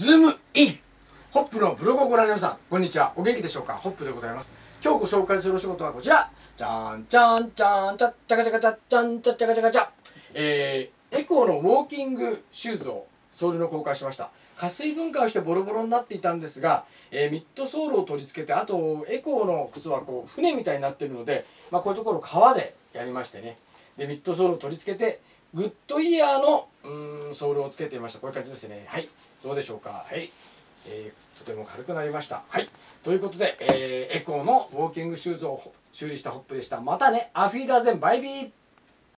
ズームインホップのブログをご覧の皆さん、こんにちは。お元気でしょうか。ホップでございます。今日ご紹介するお仕事はこちら。じゃーん、じゃん、じゃん、ちゃっちゃかちゃかちゃっちゃん、ちゃっちゃかちゃかちゃ。エコーのウォーキングシューズをソールの交換しました。加水分解をしてボロボロになっていたんですが、ミッドソールを取り付けて、あとエコーの靴はこう船みたいになっているので、こういうところを革でやりましてね。で、ミッドソールを取り付けて、グッドイヤーのソールをつけていました。こういう感じですね。はい。どうでしょうか。はい。とても軽くなりました。はい。ということで、エコーのウォーキングシューズを修理したホップでした。またね、アフィーダーゼン、バイビー。